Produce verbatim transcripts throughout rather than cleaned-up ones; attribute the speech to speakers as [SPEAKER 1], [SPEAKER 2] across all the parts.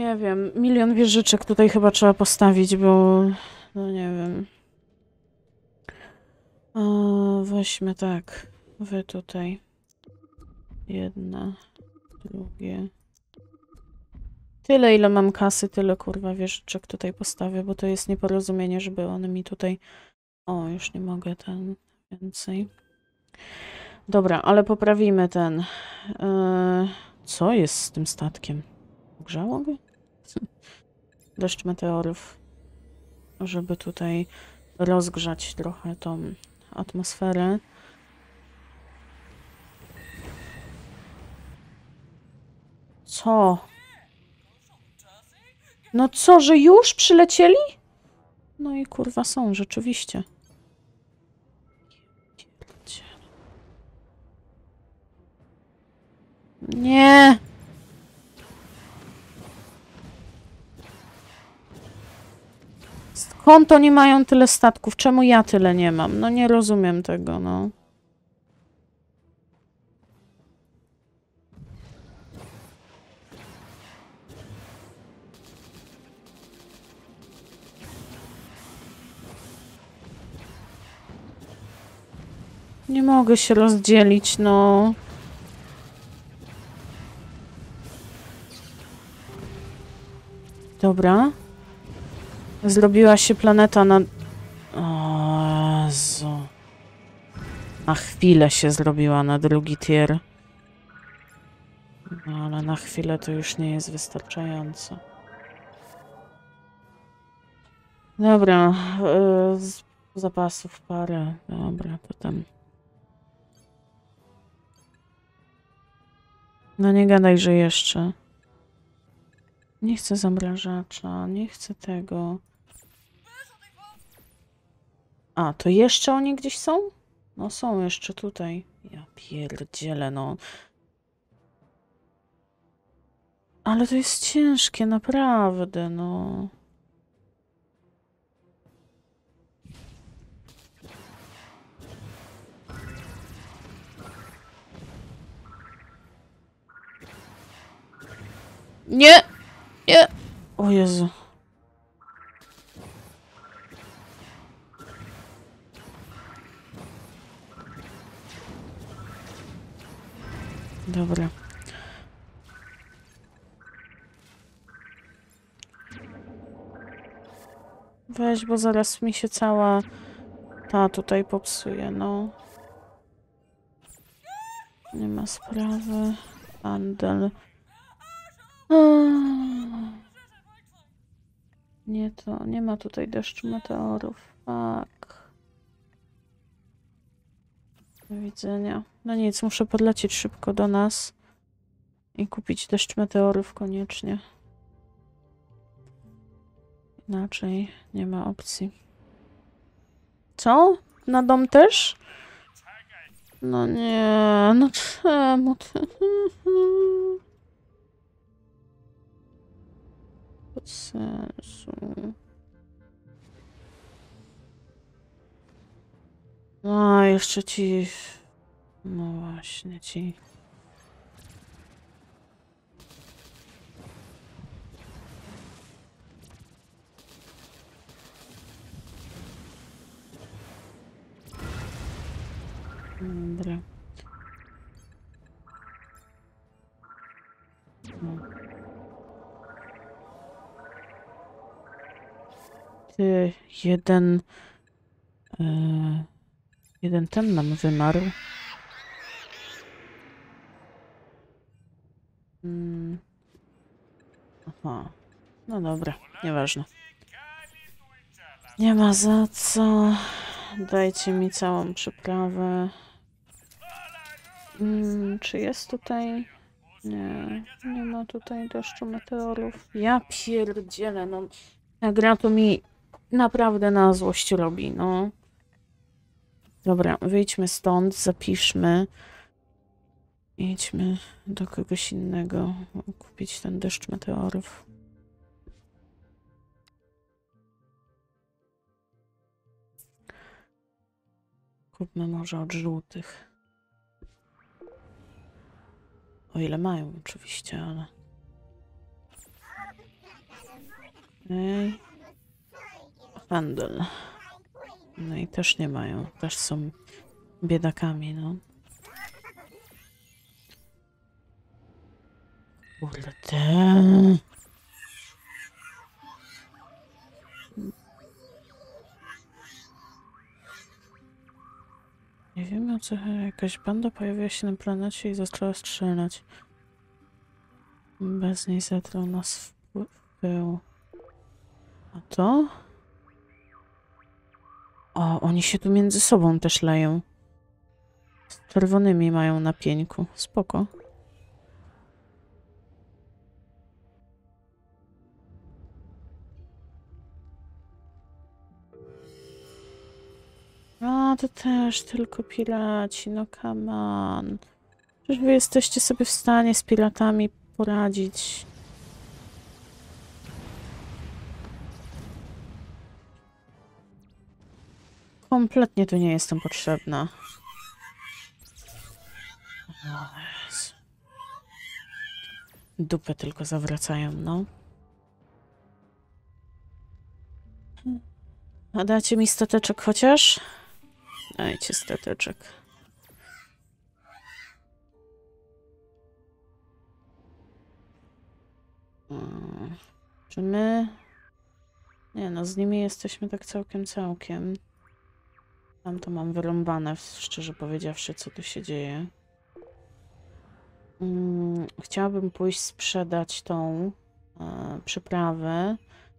[SPEAKER 1] nie wiem, milion wieżyczek tutaj chyba trzeba postawić, bo no nie wiem. O, weźmy tak, wy tutaj. Jedna, drugie. Tyle, ile mam kasy, tyle kurwa wieżyczek tutaj postawię, bo to jest nieporozumienie, żeby one mi tutaj... O, już nie mogę ten więcej. Dobra, ale poprawimy ten. Eee, co jest z tym statkiem? Grzało go? Deszcz meteorów. Żeby tutaj rozgrzać trochę tą atmosferę. Co? No co, że już przylecieli? No i kurwa są, rzeczywiście. Nie! Skąd oni mają tyle statków? Czemu ja tyle nie mam? No nie rozumiem tego, no. Nie mogę się rozdzielić, no. Dobra. Zrobiła się planeta na... O Jezu. Na chwilę się zrobiła na drugi tier. No, ale na chwilę to już nie jest wystarczająco. Dobra. Yy, z zapasów parę. Dobra, to tam... No nie gadaj, że jeszcze. Nie chcę zamrażacza, nie chcę tego. A, to jeszcze oni gdzieś są? No są jeszcze tutaj. Ja pierdzielę, no. Ale to jest ciężkie, naprawdę, no. Nie! Nie! O Jezu. Dobra. Weź, bo zaraz mi się cała ta tutaj popsuje, no. Nie ma sprawy. Handel. Nie to, nie ma tutaj deszczu meteorów. Fuck. Do widzenia. No nic, muszę podlecieć szybko do nas i kupić deszcz meteorów koniecznie. Inaczej nie ma opcji. Co? Na dom też? No nie, no czemu ty? Bez sensu. A, jeszcze ci... No właśnie, ci... Dobra. No. Ty, jeden... Yy, jeden ten nam wymarł. Hmm. Aha. No dobra, nieważne. Nie ma za co. Dajcie mi całą przyprawę. Hmm, czy jest tutaj... Nie, nie ma tutaj deszczu meteorów. Ja pierdzielę, no. Ta gra to mi naprawdę na złość robi, no. Dobra, wyjdźmy stąd, zapiszmy. Idźmy do kogoś innego. Kupić ten deszcz meteorów. Kupmy może od żółtych. O ile mają oczywiście, ale... Okej. Handel. No i też nie mają. Też są biedakami, no. Kurde. Nie wiem o co jakaś banda pojawiła się na planecie i zaczęła strzelać. Bez niej zetrał nas w pył. A to? O, oni się tu między sobą też leją. Z czerwonymi mają na pieńku. Spoko. A, to też tylko piraci, no come on. Przecież wy jesteście sobie w stanie z piratami poradzić. Kompletnie tu nie jestem potrzebna. O Jezu. Dupę tylko zawracają, no. A dacie mi stateczek chociaż? Dajcie stateczek. Hmm. Czy my... Nie no, z nimi jesteśmy tak całkiem, całkiem. Tam to mam wyrąbane, szczerze powiedziawszy, co tu się dzieje. Hmm. Chciałabym pójść sprzedać tą e, przyprawę.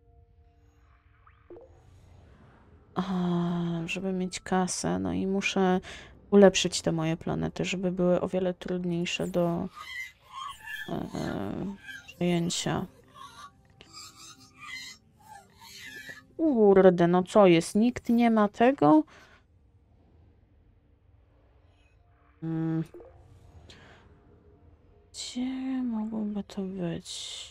[SPEAKER 1] Żeby mieć kasę, no i muszę ulepszyć te moje planety, żeby były o wiele trudniejsze do e, e, przejęcia. Kurde, no co jest? Nikt nie ma tego? Hmm. Gdzie mogłoby to być?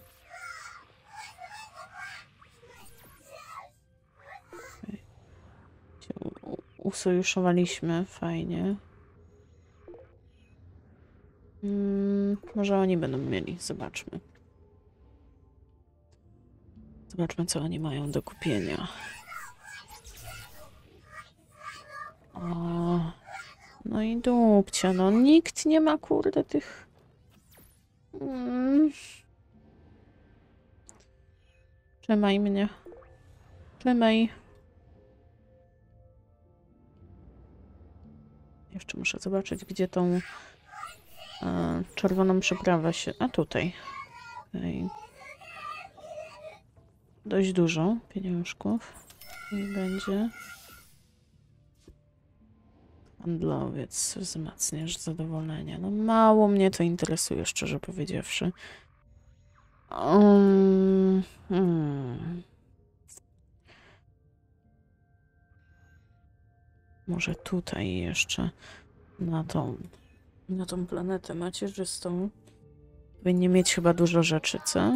[SPEAKER 1] Usojuszowaliśmy, fajnie. Hmm, może oni będą mieli, zobaczmy. Zobaczmy, co oni mają do kupienia. O, no i dupcia, no nikt nie ma, kurde, tych... Hmm. Trzymaj mnie. Trzymaj. Jeszcze muszę zobaczyć, gdzie tą e, czerwoną przyprawę się... A tutaj. Okay. Dość dużo pieniążków. I będzie... Handlowiec. Wzmacniasz zadowolenia. No mało mnie to interesuje, szczerze powiedziawszy. Um, hmm. Może tutaj jeszcze na tą, na tą planetę macierzystą powinni mieć chyba dużo rzeczy, co?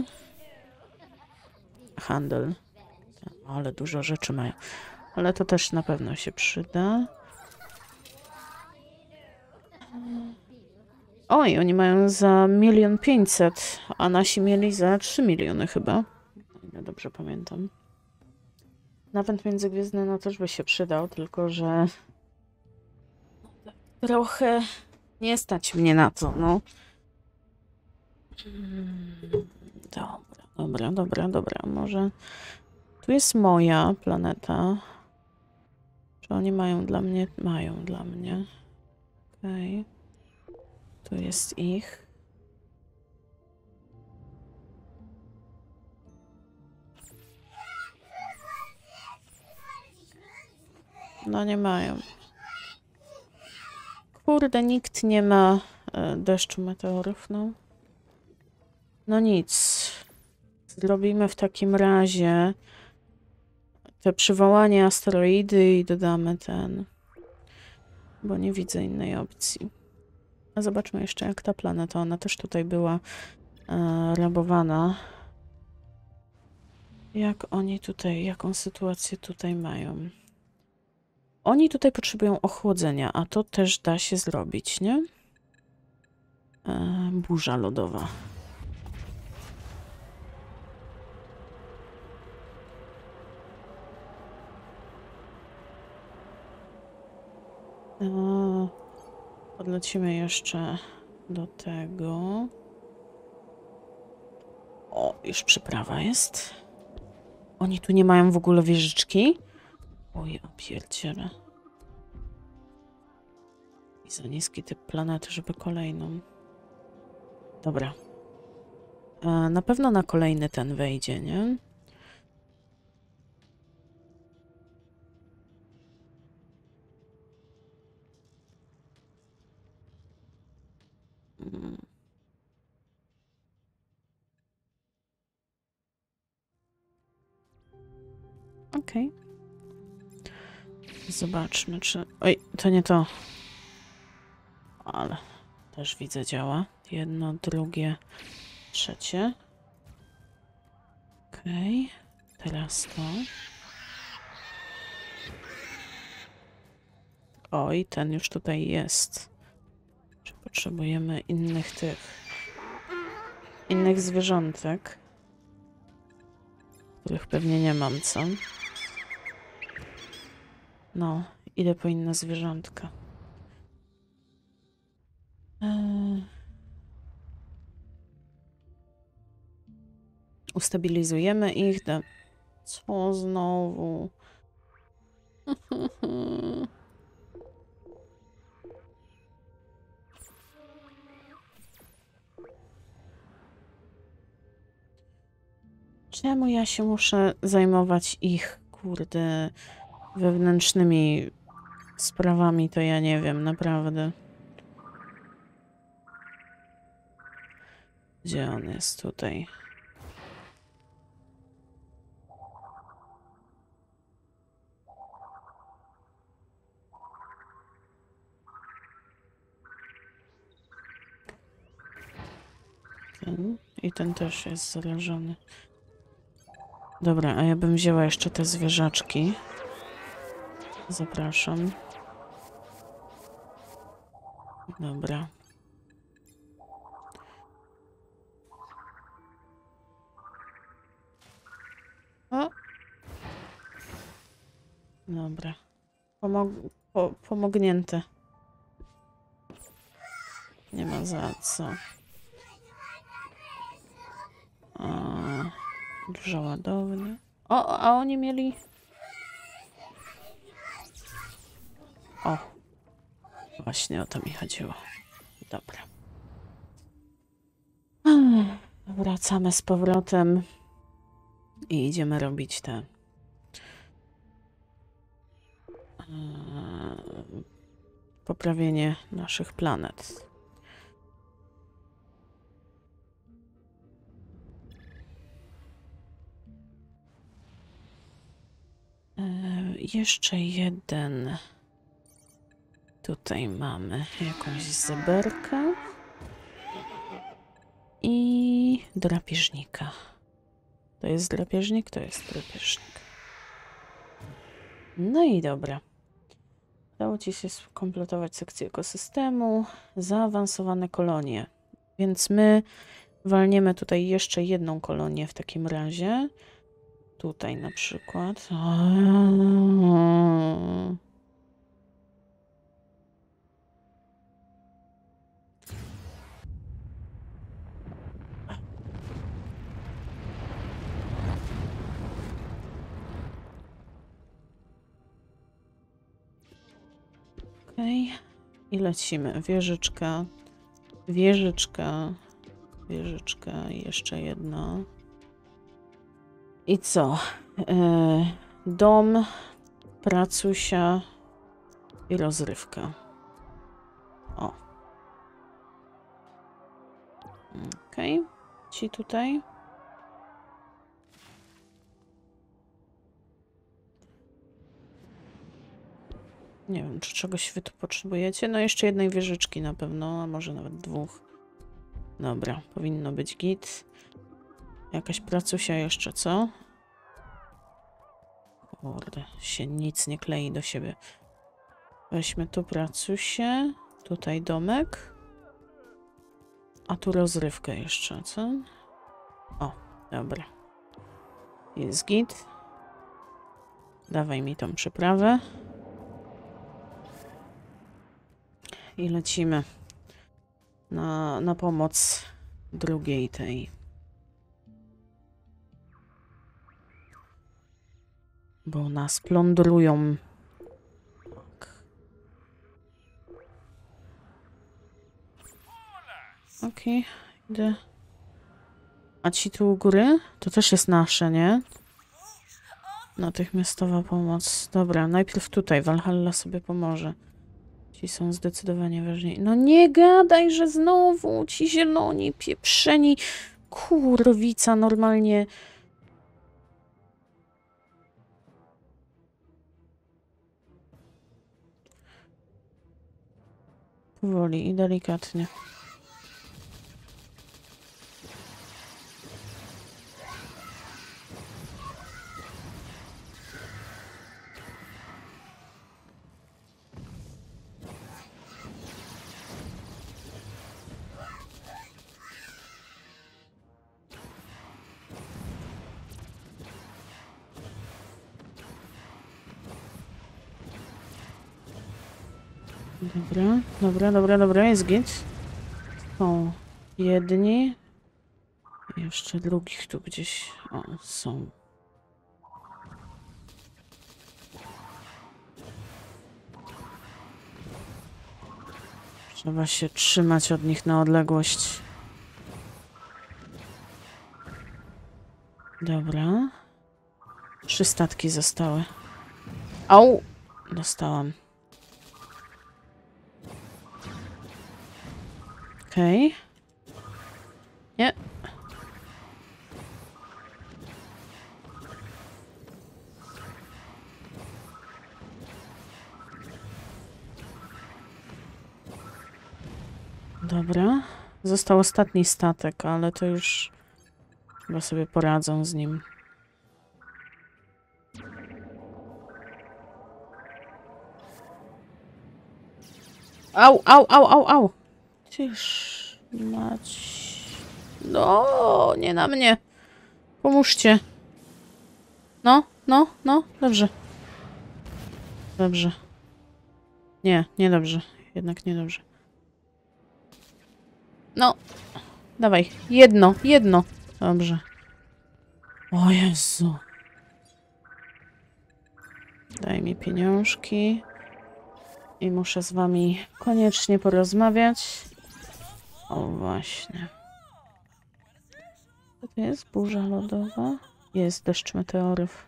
[SPEAKER 1] Handel. Ale dużo rzeczy mają. Ale to też na pewno się przyda. Oj, oni mają za milion pięćset, a nasi mieli za trzy miliony chyba. O ile dobrze pamiętam. Napęd międzygwiezdny no też by się przydał, tylko że trochę nie stać mnie na to, no. Dobra, dobra, dobra, dobra. Może tu jest moja planeta. Czy oni mają dla mnie? Mają dla mnie. Okej. Okay. Tu jest ich. No nie mają. Kurde, nikt nie ma e, deszczu meteorów, no. No nic. Zrobimy w takim razie te przywołanie asteroidy i dodamy ten. Bo nie widzę innej opcji. A zobaczmy jeszcze jak ta planeta. Ona też tutaj była e, rabowana. Jak oni tutaj, jaką sytuację tutaj mają? Oni tutaj potrzebują ochłodzenia, a to też da się zrobić, nie? E, burza lodowa. Eee, podlecimy jeszcze do tego. O, już przyprawa jest. Oni tu nie mają w ogóle wieżyczki? Oj, opierdziele. I za niski typ planety, żeby kolejną. Dobra. E, na pewno na kolejny ten wejdzie, nie? Mm. Okej. Okay. Zobaczmy, czy... Oj, to nie to. Ale też widzę, działa. Jedno, drugie, trzecie. Okej. Okay. Teraz to. Oj, ten już tutaj jest. Czy potrzebujemy innych tych... Innych zwierzątek? Których pewnie nie mam, co? No, idę po inne zwierzątka. Eee... Ustabilizujemy ich. Da... Co znowu? Czemu ja się muszę zajmować ich, kurde, wewnętrznymi sprawami, to ja nie wiem, naprawdę. Gdzie on jest tutaj? Ten. I ten też jest zarażony. Dobra, a ja bym wzięła jeszcze te zwierzaczki. Zapraszam. Dobra. O! Dobra. Pomog po pomognięte. Nie ma za co. A, dużo ładowny. O, a oni mieli... O! Właśnie o to mi chodziło. Dobra. Wracamy z powrotem i idziemy robić te... poprawienie naszych planet. Jeszcze jeden. Tutaj mamy jakąś zeberkę i drapieżnika. To jest drapieżnik? To jest drapieżnik. No i dobra. Udało ci się skompletować sekcję ekosystemu. Zaawansowane kolonie. Więc my walniemy tutaj jeszcze jedną kolonię w takim razie. Tutaj na przykład. Okej. Okay. I lecimy. Wieżyczka. Wieżyczka. Wieżyczka. Jeszcze jedna. I co? E, dom, pracusia i rozrywka. O. Okej. Okay. Ci tutaj. Nie wiem, czy czegoś wy tu potrzebujecie. No jeszcze jednej wieżyczki na pewno, a może nawet dwóch. Dobra, powinno być git. Jakaś pracusia jeszcze, co? Kurde, się nic nie klei do siebie. Weźmy tu pracusię, tutaj domek, a tu rozrywkę jeszcze, co? O, dobra. Jest git. Dawaj mi tą przyprawę. i lecimy na, na pomoc drugiej tej. Bo nas plądrują. Okej, okay, idę. A ci tu u góry? To też jest nasze, nie? Natychmiastowa pomoc. Dobra, najpierw tutaj. Valhalla sobie pomoże. Ci są zdecydowanie ważniejsi. No nie gadaj, że znowu ci zieloni, pieprzeni. Kurwica, normalnie. Powoli i delikatnie. Dobra, dobra, dobra, dobra, jest git. Są jedni. Jeszcze drugich tu gdzieś o, są. Trzeba się trzymać od nich na odległość. Dobra. Trzy statki zostały. Au! Dostałam. Okej. Okay. Nie. Dobra. Został ostatni statek, ale to już chyba sobie poradzą z nim. Au, au, au, au, au! Tyż mać... No, nie na mnie. Pomóżcie. No, no, no, dobrze. Dobrze. Nie, nie dobrze. Jednak nie dobrze. No. Dawaj. Jedno, jedno. Dobrze. O Jezu. Daj mi pieniążki. I muszę z wami koniecznie porozmawiać. O właśnie. Co to jest? Burza lodowa? Jest deszcz meteorów.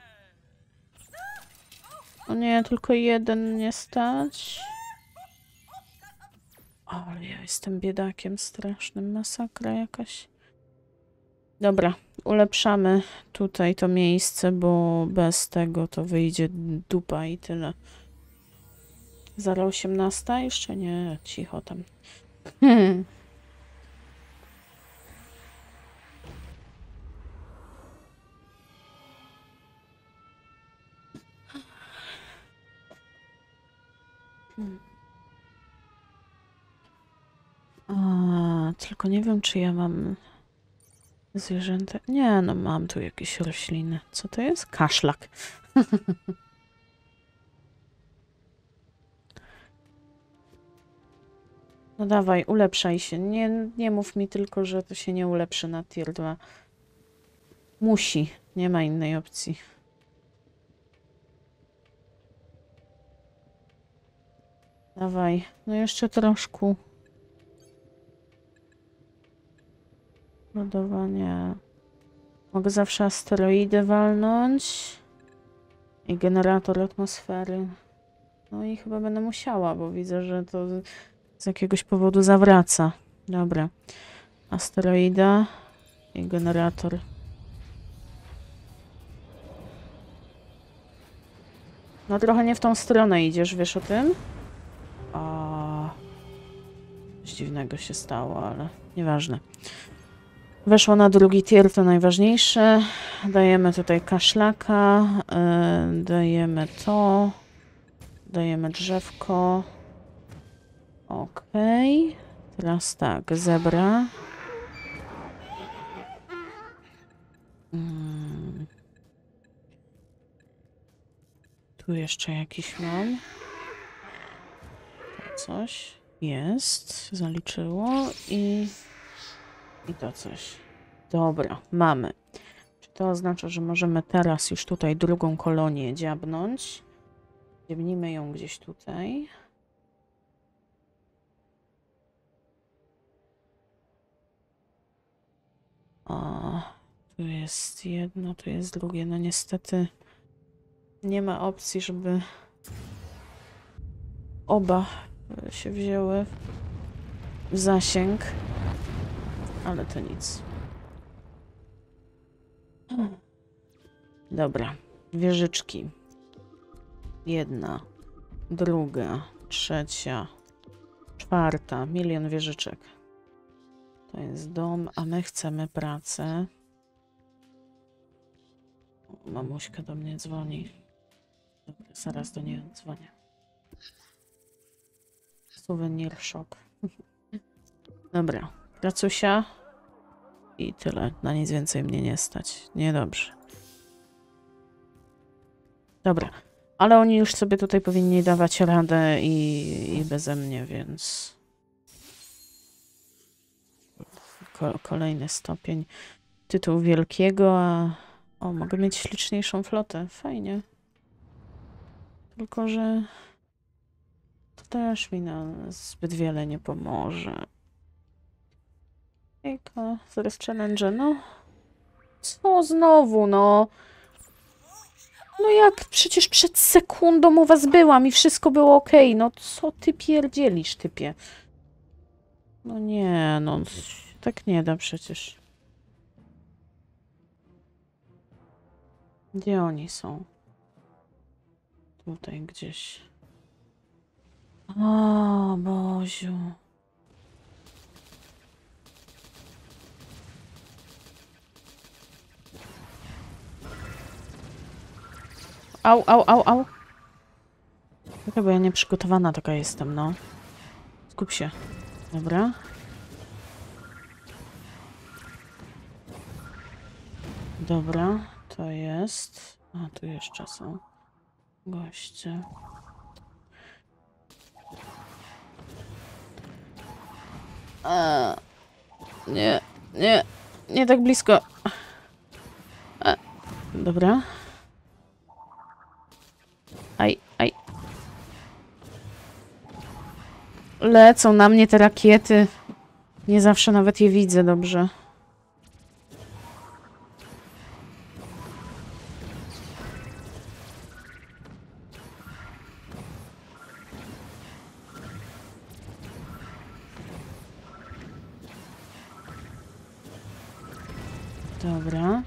[SPEAKER 1] O nie, tylko jeden nie stać. Ale ja jestem biedakiem strasznym. Masakra jakaś. Dobra, ulepszamy tutaj to miejsce, bo bez tego to wyjdzie dupa i tyle. Zara osiemnasta? Jeszcze nie, cicho tam. Hmm. Hmm. A, tylko nie wiem, czy ja mam zwierzęta. Nie, no mam tu jakieś rośliny. Co to jest? Kaszlak. No dawaj, ulepszaj się. Nie, nie mów mi tylko, że to się nie ulepszy na tier dwa. Musi. Nie ma innej opcji. Dawaj. No jeszcze troszkę. Ładowanie. Mogę zawsze asteroidy walnąć. I generator atmosfery. No i chyba będę musiała, bo widzę, że to z jakiegoś powodu zawraca. Dobra. Asteroida i generator. No trochę nie w tą stronę idziesz, wiesz o tym? A, coś dziwnego się stało, ale nieważne. Weszło na drugi tier, to najważniejsze. Dajemy tutaj kaszlaka. Yy, dajemy to. Dajemy drzewko. Okej. Okay. Teraz tak, zebra. Hmm. Tu jeszcze jakiś mam. To coś. Jest, zaliczyło i, i to coś. Dobra, mamy. Czy to oznacza, że możemy teraz już tutaj drugą kolonię dziabnąć? Dziabnijmy ją gdzieś tutaj. O, tu jest jedno, tu jest drugie. No niestety nie ma opcji, żeby oba się wzięły w zasięg. Ale to nic. Dobra. Wieżyczki. Jedna, druga, trzecia, czwarta. Milion wieżyczek. To jest dom, a my chcemy pracę. O, mamuśka do mnie dzwoni. Dobra, zaraz do niej dzwonię. Souvenir szok. Dobra, pracusia. I tyle. Na nic więcej mnie nie stać. Niedobrze. Dobra. Ale oni już sobie tutaj powinni dawać radę i, i beze mnie, więc... Ko kolejny stopień. Tytuł wielkiego, a... O, mogę mieć śliczniejszą flotę. Fajnie. Tylko, że... To też mi na zbyt wiele nie pomoże. Ejka, zaraz challenge, no. Co znowu, no? No jak przecież przed sekundą u was byłam i wszystko było ok. No co ty pierdzielisz, typie? No nie, no tak nie da przecież. Gdzie oni są? Tutaj gdzieś. O, Boziu. Au, au, au, au. Czekaj, bo ja nieprzygotowana taka jestem, no. Skup się. Dobra. Dobra, to jest... A, tu jeszcze są goście. A, nie, nie, nie tak blisko. A, dobra. Aj, aj. Lecą na mnie te rakiety. Nie zawsze nawet je widzę dobrze. Dobra.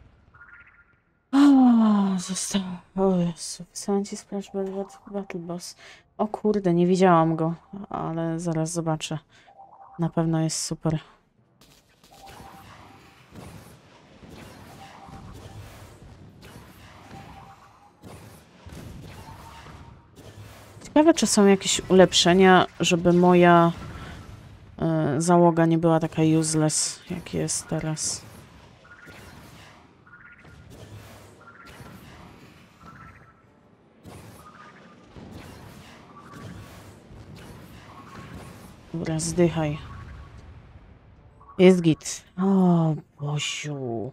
[SPEAKER 1] O, został. O Jezu. Wysłałem ci sprawdź Battle Boss. O kurde, nie widziałam go, ale zaraz zobaczę. Na pewno jest super. Ciekawe, czy są jakieś ulepszenia, żeby moja y, załoga nie była taka useless, jak jest teraz. Dobra, zdychaj. Jest git. O, Boziu.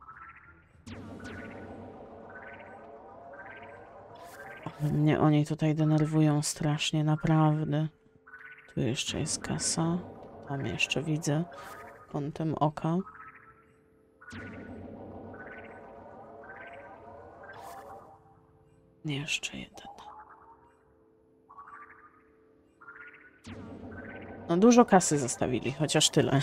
[SPEAKER 1] Mnie oni tutaj denerwują strasznie, naprawdę. Tu jeszcze jest kasa. Tam jeszcze widzę kątem oka. Jeszcze jeden. No dużo kasy zostawili, chociaż tyle.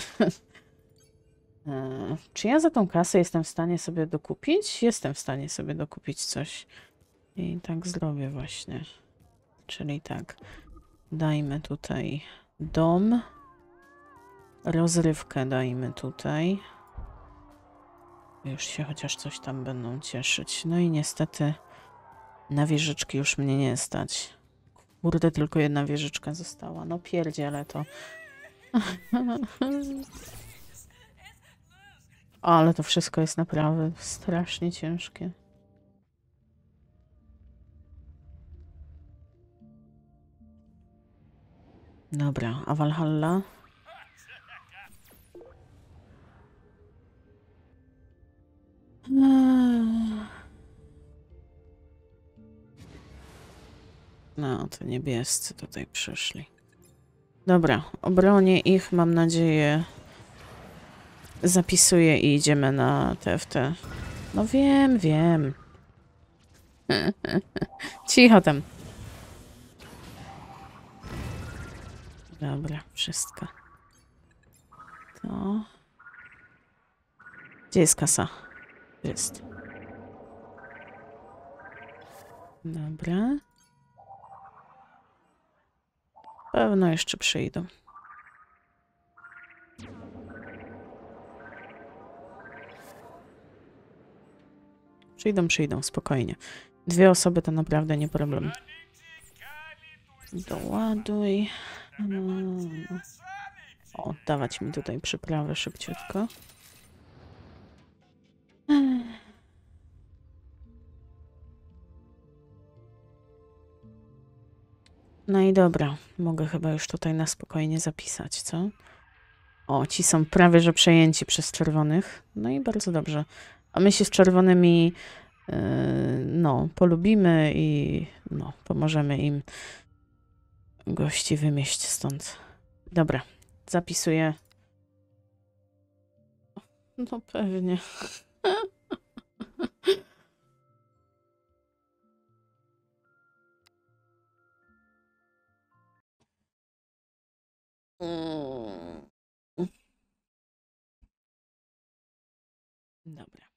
[SPEAKER 1] e, czy ja za tą kasę jestem w stanie sobie dokupić? Jestem w stanie sobie dokupić coś. I tak zrobię właśnie. Czyli tak. Dajmy tutaj dom. Rozrywkę dajmy tutaj. Już się chociaż coś tam będą cieszyć. No i niestety na wieżyczki już mnie nie stać. Kurde, tylko jedna wieżyczka została. No pierdziele to. Ale to wszystko jest naprawdę strasznie ciężkie. Dobra, a Valhalla? No, to niebiescy tutaj przyszli. Dobra, obronię ich, mam nadzieję. Zapisuję i idziemy na T F T. No wiem, wiem. Cicho tam. Dobra, wszystko. To... Gdzie jest kasa? Jest. Dobra. Pewno jeszcze przyjdą. Przyjdą, przyjdą, spokojnie. Dwie osoby to naprawdę nie problem. Doładuj. Hmm. O, dawać mi tutaj przyprawę szybciutko. No i dobra, mogę chyba już tutaj na spokojnie zapisać, co? O, ci są prawie że przejęci przez czerwonych. No i bardzo dobrze. A my się z czerwonymi yy, no, polubimy i no, pomożemy im gości wymieść stąd. Dobra, zapisuję. No pewnie. Mm. Dobra.